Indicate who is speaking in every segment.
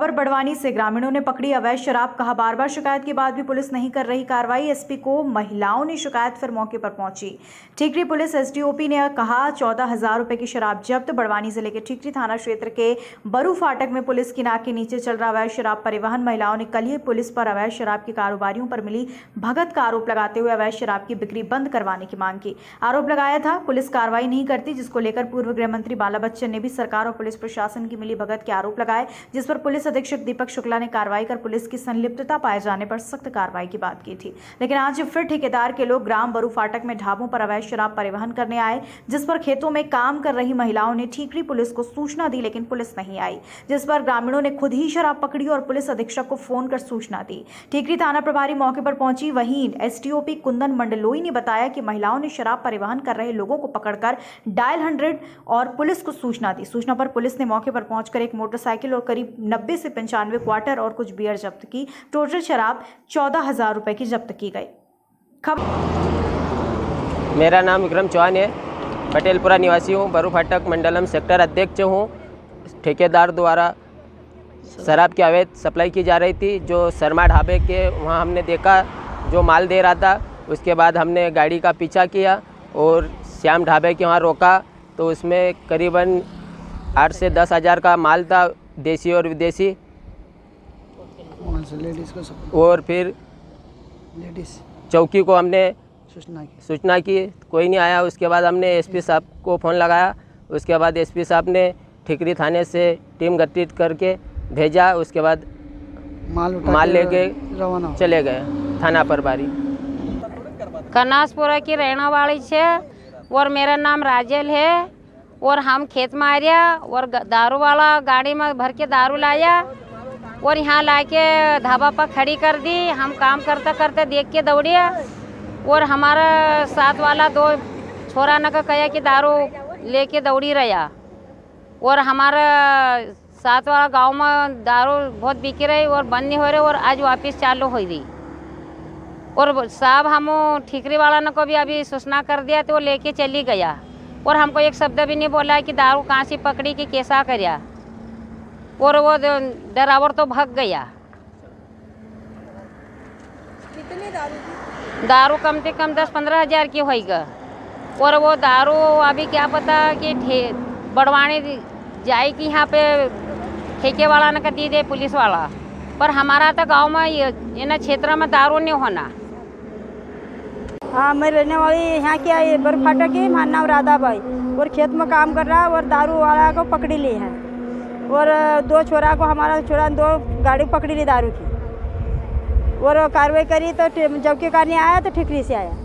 Speaker 1: खबर बड़वानी से। ग्रामीणों ने पकड़ी अवैध शराब, कहा बार बार शिकायत के बाद भी पुलिस नहीं कर रही कार्रवाई। एसपी को महिलाओं ने शिकायत, फिर मौके पर पहुंची। ठीकरी पुलिस एसडीओपी ने कहा 14,000 रुपए की शराब जब्त। बड़वानी जिले के ठीकरी थाना क्षेत्र के बरू फाटक में पुलिस की नाक के नीचे चल रहा अवैध शराब परिवहन। महिलाओं ने कल ही पुलिस पर अवैध शराब के कारोबारियों पर मिली भगत का आरोप लगाते हुए अवैध शराब की बिक्री बंद करवाने की मांग की। आरोप लगाया था पुलिस कार्रवाई नहीं करती, जिसको लेकर पूर्व गृह मंत्री बाला बच्चन ने भी सरकार और पुलिस प्रशासन की मिली भगत के आरोप लगाए, जिस पर पुलिस अधीक्षक दीपक शुक्ला ने कार्रवाई कर पुलिस की संलिप्तता पाए जाने पर सख्त कार्रवाई की बात की थी। लेकिन आज फिर ठेकेदार के लोग ग्राम बरू फाटक में ढाबों पर अवैध शराब परिवहन करने आए, जिस पर खेतों में काम कर रही महिलाओं ने ठीकरी पुलिस को सूचना दी, लेकिन पुलिस नहीं आई, जिस पर ग्रामीणों ने खुद ही शराब पकड़ी और पुलिस अधीक्षक को फोन कर सूचना दी। ठीकरी थाना प्रभारी मौके पर पहुंची। वहीं एसटीओपी कुंदन मंडलोई ने बताया कि महिलाओं ने शराब परिवहन कर रहे लोगों को पकड़कर डायल 100 और पुलिस को सूचना दी। सूचना पर पुलिस ने मौके पर पहुंचकर एक मोटरसाइकिल और करीब 90 से 95 क्वार्टर और कुछ बियर जब्त की। टोटल शराब 14,000 रुपए की जब्त की गई।
Speaker 2: मेरा नाम विक्रम चौहान है, पटेलपुरा निवासी हूँ, बरू फाटक मंडलम सेक्टर अध्यक्ष हूँ। ठेकेदार द्वारा शराब की अवैध सप्लाई की जा रही थी, जो शर्मा ढाबे के वहाँ हमने देखा जो माल दे रहा था। उसके बाद हमने गाड़ी का पीछा किया और श्याम ढाबे के वहाँ रोका, तो उसमें करीबन 8 से 10 हज़ार का माल था, देसी और विदेशी। और फिर चौकी को हमने सूचना की, कोई नहीं आया। उसके बाद हमने एसपी साहब को फ़ोन लगाया। उसके बाद एसपी साहब ने ठीकरी थाने से टीम गठित करके भेजा। उसके बाद माल लेके चले गए थाना प्रभारी।
Speaker 3: कनासपुरा की रहने वाली है और मेरा नाम राजेल है। और हम खेत में आ रहा और दारू वाला गाड़ी में भर के दारू लाया और यहाँ लाके ढाबा पर खड़ी कर दी। हम काम करते करते देख के दौड़े और हमारा साथ वाला 2 छोरा न का कहा कि दारू लेके दौड़ी रहा। और हमारा साथ वाला गांव में दारू बहुत बिकी रही और बंद नहीं हो रही और आज वापस चालू हो रही। और साहब हम ठीकरी वाला ने को भी अभी सूचना कर दिया, तो वो लेके चली गया और हमको एक शब्द भी नहीं बोला कि दारू कहाँ से पकड़ी कि कैसा करया। और वो ड्राइवर तो भाग गया।
Speaker 4: कितनी दारू थी?
Speaker 3: दारू कम से कम 10-15 हज़ार की होएगा। और वो दारू अभी क्या पता कि बड़वानी जाए कि यहाँ पे ठेके वाला ने दी दे पुलिस वाला, पर हमारा तो गांव में ये क्षेत्र में दारू नहीं होना।
Speaker 4: हाँ, मैं रहने वाली यहाँ की आई बरू फाटक की, हमारा नाम राधा भाई। और खेत में काम कर रहा और दारू वाला को पकड़ी ली है। और 2 छोरा को, हमारा छोरा 2 गाड़ी पकड़ी ली दारू की और कार्रवाई करी। तो जबकि नहीं आया तो ठीकरी से आया।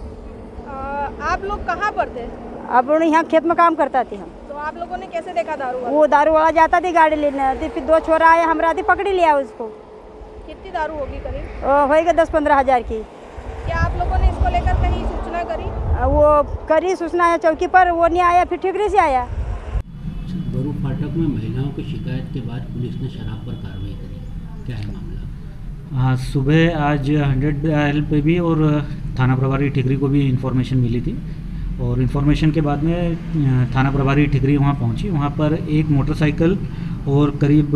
Speaker 5: आप लोग कहाँ पर थे?
Speaker 4: अब यहाँ खेत में काम करता थी हम।
Speaker 5: तो आप लोगों ने कैसे देखा दारू वाला?
Speaker 4: वो दारू वाला जाता थी गाड़ी लेने, फिर 2 छोरा आए, हमरा थी पकड़ी लिया उसको।
Speaker 5: कितनी दारू होगी करीब?
Speaker 4: होएगा 10-15 हज़ार की।
Speaker 5: क्या आप लोगों ने इसको लेकर कहीं सूचना करी?
Speaker 4: वो करी सूचना है चौकी पर, वो नहीं आया, फिर ठीकरी से आया।
Speaker 6: बरू फाटक में महिलाओं की शिकायत के बाद पुलिस ने शराब पर कार्रवाई करी, क्या है मामला?
Speaker 7: हाँ, सुबह आज 100 डायल पे भी और थाना प्रभारी ठीकरी को भी इन्फॉर्मेशन मिली थी। और इन्फॉर्मेशन के बाद में थाना प्रभारी ठीकरी वहाँ पहुँची। वहाँ पर एक मोटरसाइकिल और करीब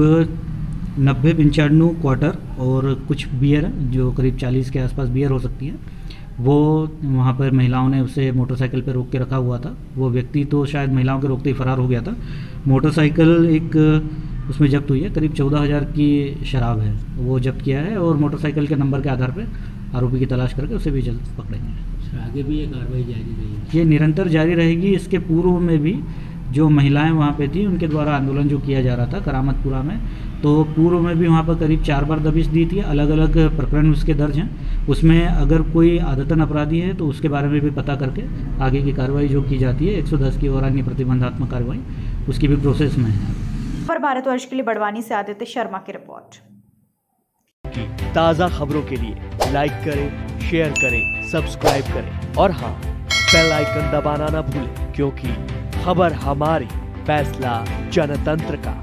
Speaker 7: 90-95 क्वार्टर और कुछ बियर, जो करीब 40 के आसपास बियर हो सकती है, वो वहाँ पर महिलाओं ने उसे मोटरसाइकिल पर रोक के रखा हुआ था। वो व्यक्ति तो शायद महिलाओं के रोकते ही फरार हो गया था। मोटरसाइकिल एक उसमें जब्त हुई है, करीब 14,000 की शराब है, वो जब्त किया है। और मोटरसाइकिल के नंबर के आधार पर आरोपी की तलाश करके उसे भी जल्द पकड़ेंगे।
Speaker 6: आगे भी ये कार्रवाई जारी रहेगी?
Speaker 7: ये निरंतर जारी रहेगी। इसके पूर्व में भी जो महिलाएं वहाँ पे थी, उनके द्वारा आंदोलन जो किया जा रहा था करामतपुरा में, तो पूर्व में भी वहाँ पर करीब 4 बार दबिश दी थी। अलग अलग प्रकरण उसके दर्ज हैं। उसमें अगर कोई आदतन अपराधी है तो उसके बारे में भी पता करके आगे की कार्रवाई जो की जाती है 110 की और अन्य प्रतिबंधात्मक कार्रवाई, उसकी भी प्रोसेस में है।
Speaker 1: पर भारतवर्ष के लिए बड़वानी से आदित्य शर्मा की रिपोर्ट।
Speaker 8: ताज़ा खबरों के लिए लाइक करें, शेयर करें, सब्सक्राइब करें और हाँ, बेल आइकन दबाना ना भूलें, क्योंकि खबर हमारी, फैसला जनतंत्र का।